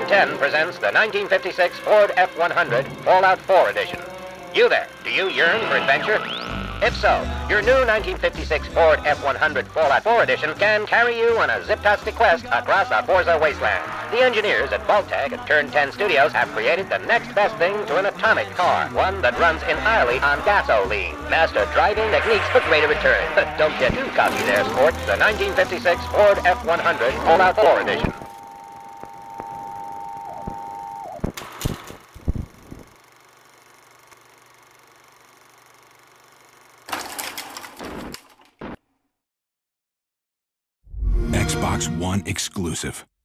10 presents the 1956 Ford F100 Fallout 4 Edition. You there, do you yearn for adventure? If so, your new 1956 Ford F100 Fallout 4 Edition can carry you on a zip-tastic quest across a Forza wasteland. The engineers at Vault-Tec and Turn 10 Studios have created the next best thing to an atomic car, one that runs entirely on gasoline. Master driving techniques for greater return. But don't get too cocky there, sport. The 1956 Ford F100 Fallout 4 Edition. Xbox One exclusive.